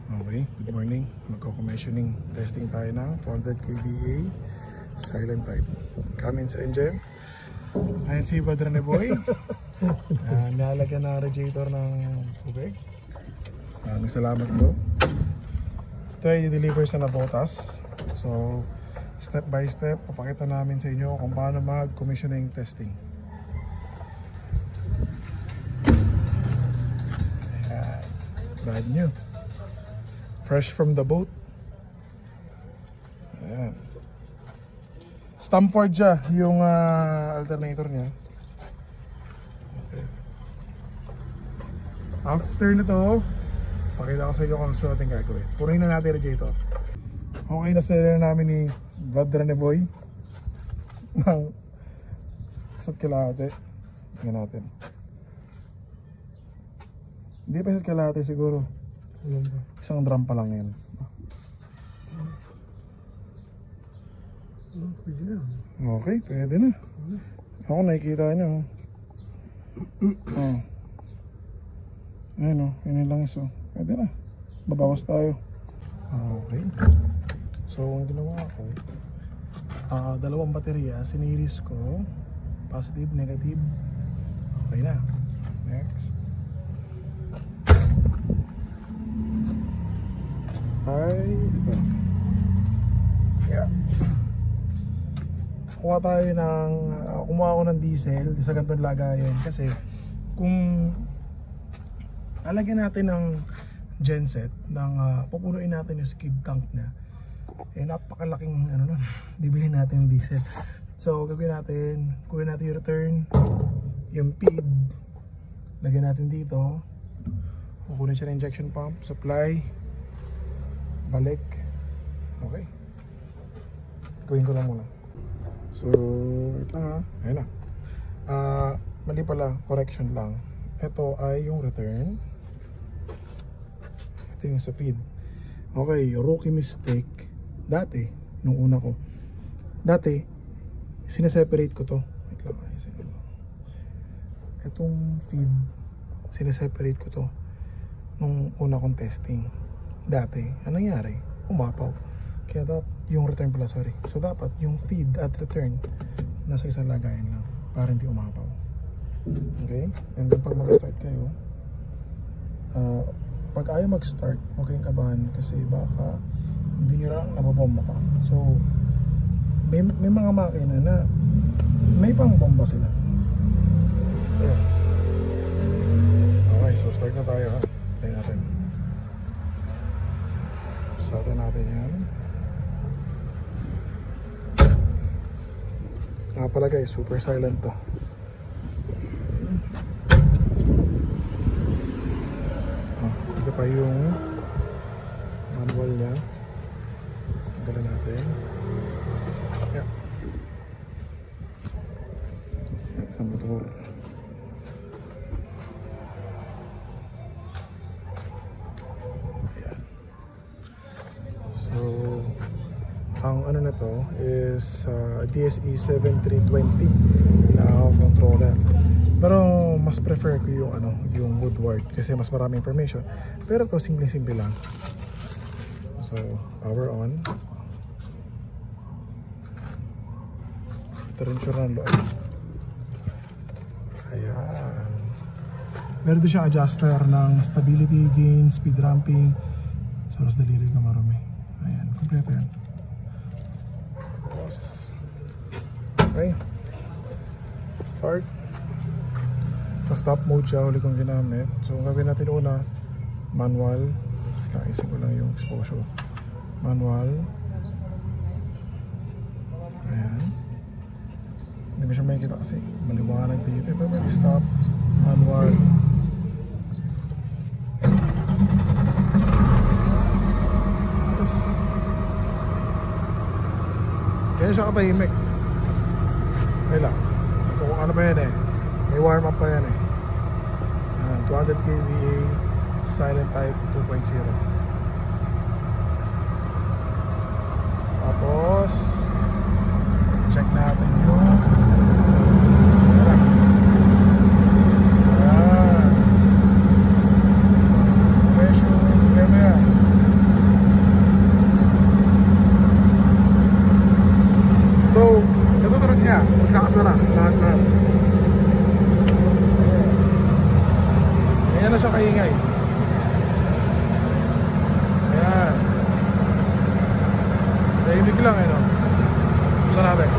Okay, good morning. Magko-commissioning testing tayo ng 200 kVA silent type. Cummins engine. Ayan si Badrane Boy. Nilalagyan na radiator ng tubig. Salamat po. Ito ay i-deliver sa Navotas. So, step by step, papakita namin sa inyo kung paano mag-commissioning testing. Ayan. Brand new. Fresh from the boat. Ayan. Stamford siya yung alternator niya. Okay. After nito, pakita ko sa inyo kung ano natin gagawin. Punin na natin radiator. Okay na sila namin ni Badrane Boy ng isa't kalahati. Tingnan natin. Hindi pa isa't kalahati siguro. Isang drum pa lang yan. Okay, pwede na. Ako nakikita nyo. Ayun o, yun lang iso. Pwede na. Babawas tayo. Okay. So, ang ginawa ko, dalawang baterya, siniris ko. Positive, negative. Okay na. Next. Ay, ito. Yeah. Kuha tayo ng, kumuha ako ng diesel sa ganitong lagayan kasi kung alagyan natin ng genset ng pupunuin natin yung skid tank na napakalaking ano nun, bibili natin yung diesel. So gagawin natin, kunin natin yung return, yung feed lagyan natin dito, kukunin siya ng injection pump, supply, balik. Okay, gawin ko lang muna. So wait lang ha, ayun na. Mali pala, correction lang. Ito ay yung return, ito yung sa feed. Okay, rookie mistake. Dati, nung una ko, dati sineseparate ko to. Wait lang, itong feed sineseparate ko to nung una kong testing. Dati, anong nangyari? Umapaw. Kaya yung return pala, sorry. So dapat yung feed at return nasa isang lagayan lang para hindi umapaw. Okay? And then pag mag-start kayo, pag ayaw mag-start, huwag kayong kabahan kasi baka hindi nyo lang nababomba pa. So may mga makina na may pang bomba sila. Yeah. Okay, so start na tayo ha. Try natin. Start natin yan. Pala guys, super silent to. Ito pa yung manual niya. Tanggalin natin. Yeah. Sa motor. Ayan. So ang ano na to is DSE 7320 na controller. Pero mas prefer ko yung ano, yung Woodward kasi mas marami information. Pero to simple lang. So, power on. Ito rin siya ng loob. Ayan. Meron din siyang adjuster ng stability, gain, speed ramping. Soros daliri ka marami. Ayan, kompleto yan. Okay. Start. Stop mode siya, huli kong ginamit. So, ang gawin natin una, manual. Kaisin ko lang yung exposure. Manual. Ayan. Hindi mo siya makikita kasi maliwanag dito. Pero may stop. Manual. Yes. Kaya siya katahimik. Ay lang. Kung ano pa yan eh. May warm up pa yan eh. 200 kVA silent type 2.0. Tapos check natin yung pressure level yan. Yan na siya kaingay. Ayan. Tahimik lang, no? Buksan natin.